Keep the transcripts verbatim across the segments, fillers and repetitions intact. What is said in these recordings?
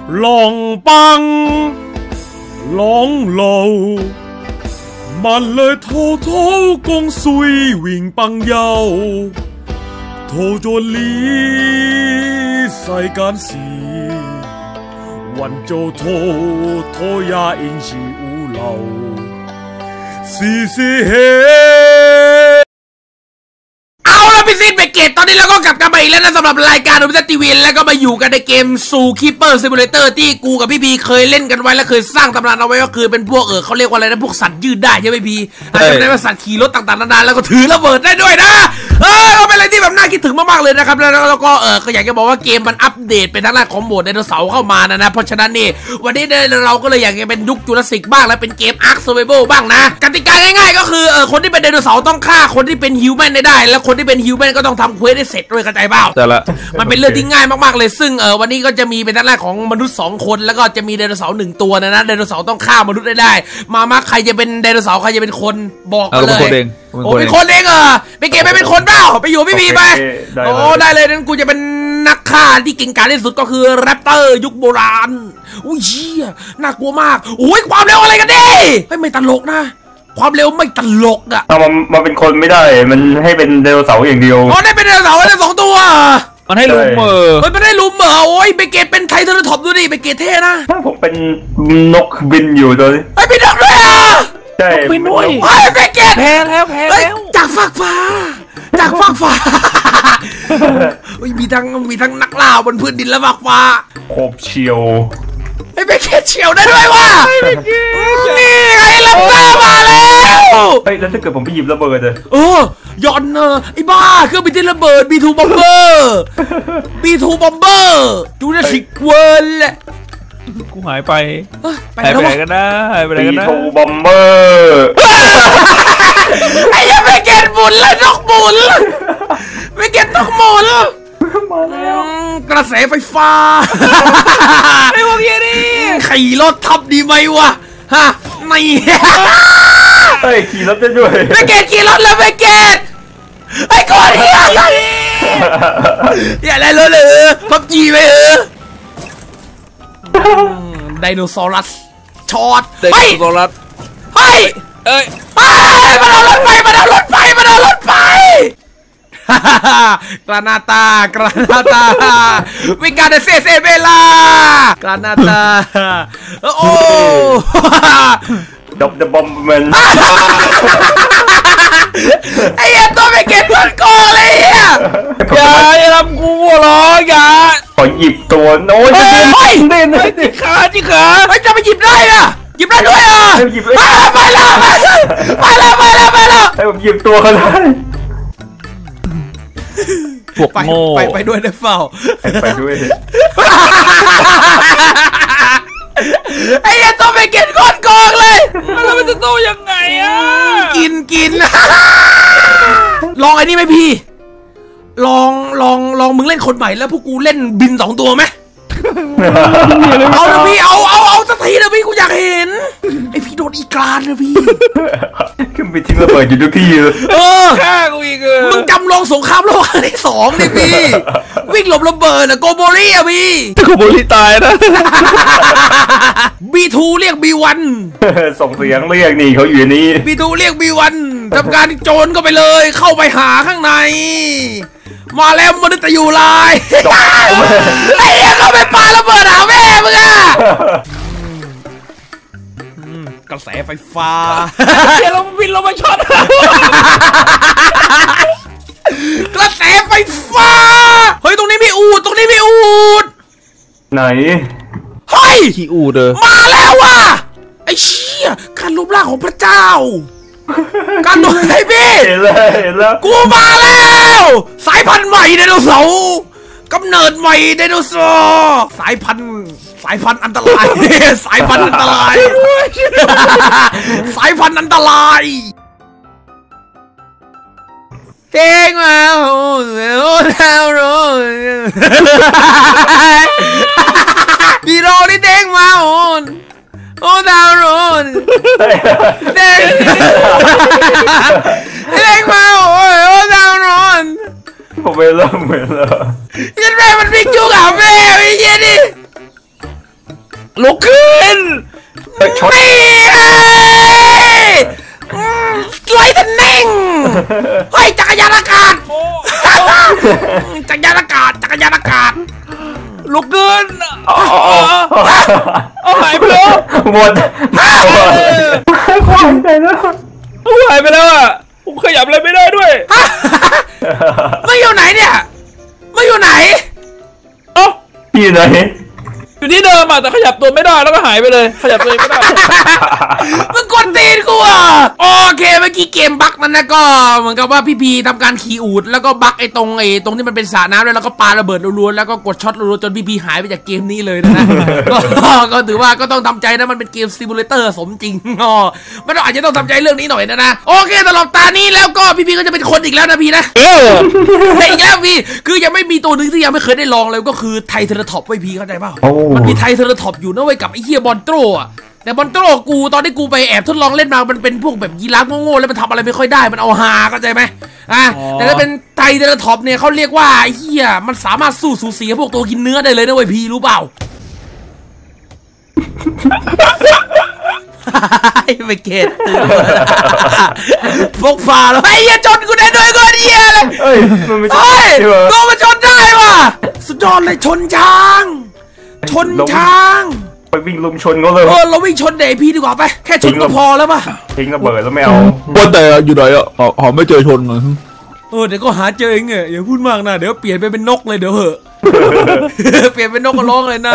浪崩浪路，萬里滔滔共歲永朋友，逃咗呢世間事，還做拖拖也應是烏流，時時起。พี่ซีนเบเกตตอนนี้เราก็กลับกันมาอีกแล้วนะสำหรับรายการดูมิเตอร์ทีวีแล้วก็มาอยู่กันในเกมซูคีเปอร์ซิมูเลเตอร์ที่กูกับพี่พีเคยเล่นกันไว้และเคยสร้างตำนานเอาไว้ก็คือเป็นพวกเออเขาเรียกว่าอะไรนะพวกสัตว์ยืดได้ใช่ไหมพี่อาจจะได้ว่าสัตว์ขี่รถต่างๆนานาแล้วก็ถือระเบิดได้ด้วยนะเออก็เป็นอะไรที่แบบน่าคิดถึงมากๆเลยนะครับแล้วก็เออก็อยากจะบอกว่าเกมมันอัปเดตเป็นทางด้านของโหมดไดโนเสาร์เข้ามานะนะเพราะฉะนั้นนี่วันนี้เราก็เลยอยากจะเป็นยุคจูราสสิกบ้างแล้วเป็นเกมอาร์คเซอร์ไวเวลบ้างนะกติกาง่ายๆก็คือเออคนที่เป็นไดโนเสาร์ต้องฆ่าคนที่เป็นฮิวแมนได้แล้วคนที่เป็นฮิวแมนก็ต้องทำเควสได้เสร็จด้วยเข้าใจเปล่าแต่ละมันเป็นเรื่องที่ง่ายมากๆเลยซึ่งเออวันนี้ก็จะมีเป็นทางด้านของมนุษย์สองคนแล้วก็จะมีไดโนเสาร์หนึ่งตัวนะนะไดโนเสาร์ต้องฆ่ามนุษย์ได้ได้มามาใครจะเป็นไดโนเสาร์ใครจะเป็นคนบอกมาเลยโอ้เป็นคนเองเหรอไปเก็บไปเป็นคนเปล่าไปอยู่พี่พีไปโอ้ได้เลยนั้นกูจะเป็นนักฆ่าที่เก่งกาจที่สุดก็คือแรปเตอร์ยุคโบราณอุ้ยเชี่ยน่ากลัวมากโอ้ยความเร็วอะไรกันดิไม่ตลกนะความเร็วไม่ตลกอ่ะเอามันมาเป็นคนไม่ได้มันให้เป็นไดโนเสาร์อย่างเดียวอ๋อได้เป็นไดโนเสาร์ได้สองตัวมันให้ลุมเหรอเฮ้ยมันให้ลุมเหรอโอ้ยเบเกตเป็นไทเทอร์ท็อปดูดิเบเกตเท่นะผมเป็นนกบินอยู่ตัวนี้ไอ้เป็นนกด้วยอ่ะใช่บินด้วยไอ้เบเกตแพ้แล้วแพ้แล้วจากฟากฟ้าจากฟากฟ้ามีทั้งมีทั้งนักล่าบนพื้นดินและฟากฟ้าโคบเชียวไอ้เบเกตเฉียวได้ด้วยว่ะนี่ไงลับหน้ามาแล้วเฮ้ยแล้วถ้าเกิดผมไปหยิบระเบิดเลยเออยอนเนอร์ไอ้บ้าเครื่องบินที่ระเบิด บี ทู Bomber บี ทู Bomber จูราสสิกเวิลด์กูหายไปไปไหนกันนะหายไปไหนกันนะบี ทู Bomber ไอ้ยังไม่เก็ตบุญเลยนกบุญไม่เก็ตนกบุญมาแล้วกระแสไฟฟ้าไอ้พวกเหี้ยนี่ขี่รถทับดีไหมวะฮะไม่เฮ้ยขี่รถได้ด้วยไม่เกตขี่รถแล้วไม่เกตไอ้คนเหี้ยอย่าอะไรเลยเลยพับจีไปเออไดโนเสาร์ช็อตไดโนเสาร์เฮ้ยเอ้ยมาเอารถไฟมาเอารถไฟมาเอารถไฟกรานาตากรานาตาวิการเซเซเวลากรานาตาโอ้ดบเดบอมแมนไอ้ยันตัวไม่เก็ตคนโกงเลยอ่ะอย่าอย่าทำกูหัวร้อนอย่าขอหยิบตัวโน้ยจะเดินเดินจิขาจิขาไอ้จะไปหยิบได้อ่ะหยิบได้ด้วยอ่ะหยิบเลยไปแล้วไปแล้วไปแล้วไปแล้วไปแล้วไอ้ผมหยิบตัวเขาได้พวกโง่ไปไปด้วยได้เปล่าไปด้วยไอ้ยันต้องไปกินก้อนกองเลยแล้วมันจะโตยังไงอ่ะกินกินลองไอ้นี่ไหมพี่ลองลองลองมึงเล่นคนใหม่แล้วพวกกูเล่นบินสองตัวไหมเอานะพี่เอาเอาเอาสักทีนะพี่กูอยากเห็นไอพี่โดนอีกลานนะพี่ขึ้นไปทิ้งระเบิดอยู่ทุกที่เลยเออฆ่ากูอีกเออมึงจำลองสงครามโลกครั้งที่สองดิพี่วิ่งหลบระเบิดอะโกโบริอะพี่โกโบริตายนะบี ทู เรียก บี วันส่งเสียงเรียกนี่เขาอยู่นี่บี ทู เรียก บี วัน ทำการโจรก็ไปเลยเข้าไปหาข้างในมาแล้วมนุษย์อยู่ลายไอ้เหี้ยเขาไปปาระเบิดหาแม่มึงอะกระแสไฟฟ้าเดี๋ยวเราบินเรามาช็อตกระแสไฟฟ้าเฮ้ยตรงนี้มีอูดตรงนี้มีอูดไหนเฮ้ยที่อูดเด้อมาแล้วว่ะไอ้เชี่ยการรูปร่างของพระเจ้าการดูไอ้พี่เห็นแล้วเห็นแล้วกูมาแล้วสายพันธุ์ใหม่ไดโนเสาร์กำเนิดใหม่ไดโนเสาร์สายพันธุ์สายพันธุ์อันตรายสายพันธุ์อันตรายสายพันธุ์อันตรายเท่งมาโอ้โหดาวโรดีโรนี่เท่งมาโอ้โอ้ดาวโรเท่งเท่งมาโอ้โอ้ดาวโรผมไม่เริ่มเหมือนแล้วยันแม่มันวิ่งจุกอ่ะแม่ไอ้เหี้ยดิลุกขึ้นชนนี่ไลท์เน่งเฮ้ยจักรยานอากาศจักรยานอากาศจักรยานอากาศลุกขึ้นเอาหายไปแล้วหมดความใจแล้วเอาหายไปแล้วอ่ะผมขยับอะไรไม่ได้ด้วยไม่อยู่ไหนเนี่ยไม่อยู่ไหนเอ้าอยู่ไหนอยู่ที่เดิมอ่ะแต่ขยับตัวไม่ได้แล้วก็หายไปเลยขยับตัวไม่ได้มึงกดตีนกูอ่ะโอเคเมื่อกี้เกมบั๊กนั้นนะก็เหมือนกับว่าพี่พีทำการขี่อูดแล้วก็บั๊กไอ้ตรงไอ้ตรงที่มันเป็นสระน้ำแล้วก็ปาระเบิดรัวๆแล้วก็กดช็อตรัวๆจนพี่พีหายไปจากเกมนี้เลยนะก็ก็ถือว่าก็ต้องทำใจนะมันเป็นเกมซิมูเลเตอร์สมจริงอ๋อมันอาจจะต้องทำใจเรื่องนี้หน่อยนะนะโอเคสำหรับตานี้แล้วก็พี่พีก็จะเป็นคนอีกแล้วนะพี่นะเอออีกแล้วพี่คือยังไม่มีตัวหนึ่งที่ยังไม่เคยได้ลองเลยก็คือไทเทอร์ท็อปไว้พี่เข้าใจเปล่ามันมีไทเทอร์ท็อปอยู่นะเว้ยกับไอ้เฮียบอนโตรอ่ะแต่บอนโตรกูตอนที่กูไปแอบทดลองเล่นมามันเป็นพวกแบบยีราฟโง่ๆแล้วมันทำอะไรไม่ค่อยได้มันเอาฮาเข้าใจไหมอ่ะแต่ถ้าเป็นไทเทอร์ท็อปเนี่ยเขาเรียกว่าไอ้เฮียมันสามารถสู้สูสีพวกตัวกินเนื้อได้เลยนะเว้ยพี่รู้เปล่าไปเกตตื่นพกฟ้าแล้วไอ้เหี้ยชนกูได้ด้วยก็เหี้ยเลยเอ้ยมันไม่ใช่เฮ้ยใช่ไหมตัวมันชนได้ว่ะสุดยอดเลยชนช้างชนช้างไปวิ่งลุมชนเขาเลยเออเราวิ่งชนเดพี่ดีกว่าไปแค่ชนก็พอแล้วป่ะทิ้งระเบิดแล้วไม่เอาว่าแต่อยู่ไหนอ่ะหอมไม่เจอชนเลยเออเดี๋ยวก็หาเจอเองเนี่ยอย่าพูดมากนะเดี๋ยวเปลี่ยนไปเป็นนกเลยเดี๋ยวเหอะเปลี่ยนเป็นนกก็ร้องเลยนะ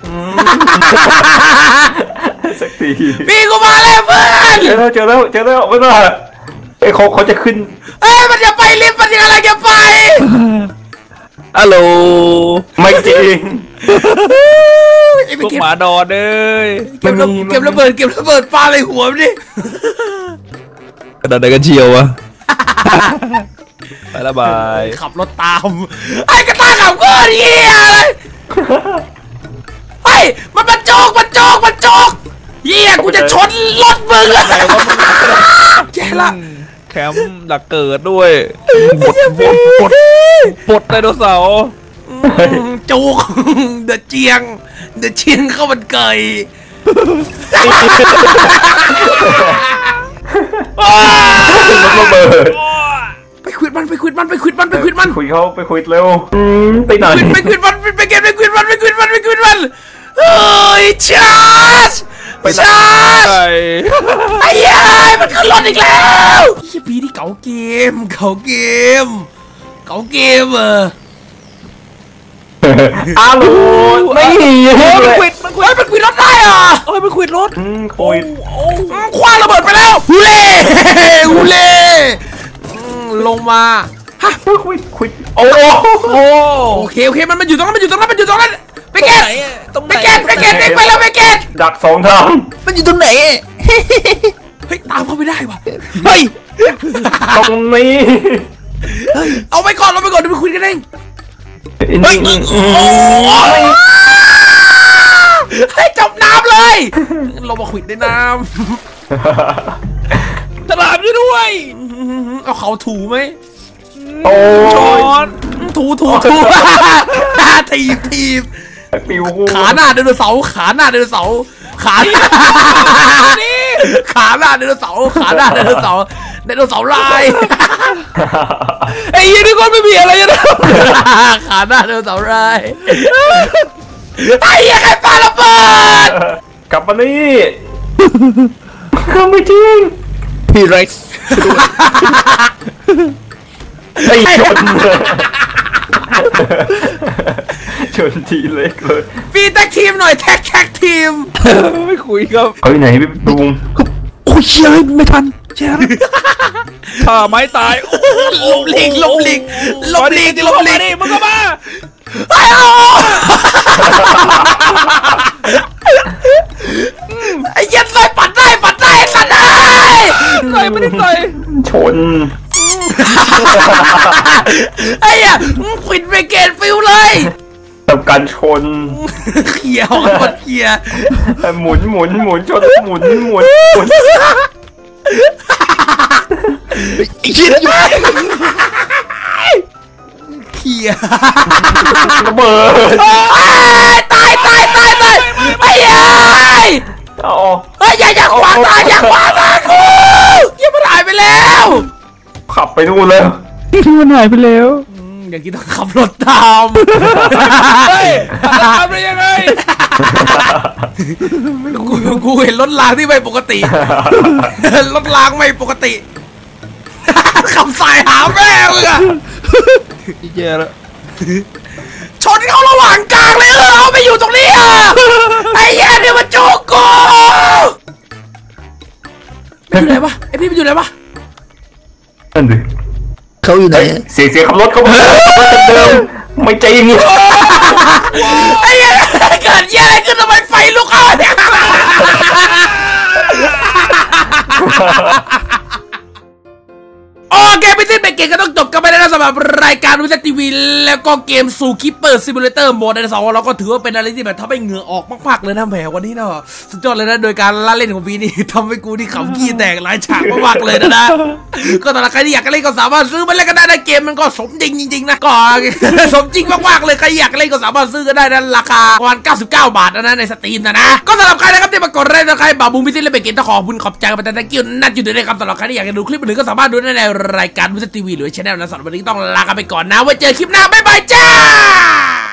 สักทีพี่กูมาแล้วเพื่อนเจอแล้วเจอแล้วเจอแล้วไม่ว่าไอ้เขาเขาจะขึ้นเอ้ยมันจะไปลิฟต์มันยังอะไรจะไปฮัลโหลไม่จริงพวกหมาดอนเลยเก็บระเก็บระเบิดเก็บระเบิดปาเลยหัวมันดิกระดานไหนกันเชียววะไปละบายขับรถตามไอ้กระตาขับก็เหี้ยเลยเฮ้ยมันมันโจกมันโจกมันโจกเหี้ยกูจะชนรถมึงอะแย่ละแคมป์หลักเกิดด้วยบดบดบดบดไดโนเสาร์จุกเดือดเจียงเดือดเจียงเข้ามันเกยระเบิดไปควิดมันไปควิดมันไปควิดมันไปควิดมันคุยเขาไปคุยเร็วไปไหนไปควิดมันไปเก็บไปควิดมันไปควิดมันไปควิดมันเฮ้ยชาร์จชาร์จไอ้ไอ้ยัยมันขึ้นรถอีกแล้วเฮียพีที่เก่าเกมเก่าเกมเก่าเกมเอออ้าวไม่เห็นโอ้เลมันยควิดมันควิเฮ้ดยมันควิดรถได้เหรอโอ้ยมันควิดรถอืมคุยคว้างระเบิดไปแล้วฮูเล่ฮูเล่ลงมาฮะคุยคุยโอ้โอ้โอเคโอเคมันมันอยู่ตรงนั้นมันอยู่ตรงนั้นมันอยู่ตรงนั้นไปเก็ตตรงไหไปนเก็ตไปเก็ตไปแล้วไปเก็ตดักสองทางมันอยู่ตรงไหนเฮ้ยตามเขาไม่ได้ว่ะเฮ้ยตรงนี้เอาไปก่อนเราไปก่อนเดี๋ยวไปคุยกันเองเฮ้ยให้จมน้ำเลยเรามาคุยในน้ฉลามด้วยำเอาเขาถูไหมโอ้ช้อนถูถูถูทีบทีบปิวขาหน้าไดโนเสาร์ขาหน้าไดโนเสาร์ขาหน้าขาหน้าไดโนเสาร์ขาหน้าไดโนเสาร์ไดโนเสาร์ลายไอ้ยี่นี่ก็ไม่มีอะไรจะทขาหน้าไดโนเสาร์ลายไอ้ยังไงปาระเบิดกลับมานี่ไม่จริงำพี่เร็กซ์ไอ้ชนเลยชนทีเล็กเลยปีแท็กทีมหน่อยแท็กแท็กทีมไม่คุยครับเขาอยู่ไหนพี่ดุงโอ้ยเชี่ยไม่ทันเชี่ยถ้าไม้ตายลบลิงลบลิงลบลิงลบลิงดิมึงก็มาไอ้โอ้ไอ้ยันใส่ปัดได้ปัดได้สัตว์ได้ใส่ไม่ได้ใส่ชนไอ้อะควิดเบเกตฟิลเลยทำการชนเขี่ยออกหมดเขี่ยหมุนหมุนหมุนชนหมุนหมุนหมุนไอ้เชี่ยอยู่เขี่ยระเบิดตายตายตายตายไอ้ยัตายอย่างว่าตายกูเยี่ยมันหายไปแล้วขับไปนู่นเลยมันหายไปแล้วอย่างนี้ต้องขับรถตามเฮ้ยทำได้ยังไงกูกูเห็นรถรางที่ไม่ปกติ รถรางไม่ปกติ ขับสายหาแม่มึงอะเจ๊แล้วชนเขาระหว่างกลางเลยเหรอไม่อยู่ตรงนี้อ่ะไอ้แย่เนี่ยมันโจกกูอยู่ไหนวะไอพี่มันอยู่ไหนวะนั่นดิเขาอยู่ไหนเสียงเสียงขับรถเขาเดิมไม่ใจอย่างนี้ไอ้แย่เกิดแย่อะไรขึ้นทำไมไฟลุกอ่ะเนี่ยโอเคพี่ติ๊กเบรกเกมก็ต้องจบกันไปแล้วสำหรับรายการวิทยทีวีแล้วก็เกมซูคิปเปอร์ซิมูเลเตอร์โหมดในสองเราก็ถือว่าเป็นอะไรที่แบบทำให้เหงื่อออกมากๆเลยนะแหมวันนี้เนาะสุดยอดเลยนะโดยการล่าเล่นของพี่นี่ทำให้กูนี่ขำขี้แตกหลายฉากมากๆเลยนะนะก็ตอนใครที่อยากเล่นก็สามารถซื้อมาเล่นกันได้นะเกมมันก็สมจริงจริงๆนะก็สมจริงมากๆเลยใครอยากเล่นก็สามารถซื้อกันได้นะราคาประมาณเก้าสิบเก้าบาทนะในสตรีมนะนะก็สำหรับใครนะครับที่มากดไลค์นะใครบาบูมิซิเล่นเบรกเกมต้องขอบคุณขอบใจกันไปแต่ตะกี้นั่นอยู่ด้วยนะครับสำหรับใครที่อยากจะดูคลิปอื่นก็สามารถดูได้ในรายการวิทยทีวีหรือช่องนะสำหรับวันนี้ต้องลากันไปก่อนนะไว้เจอคลิปหน้าบ๊ายบายจ้า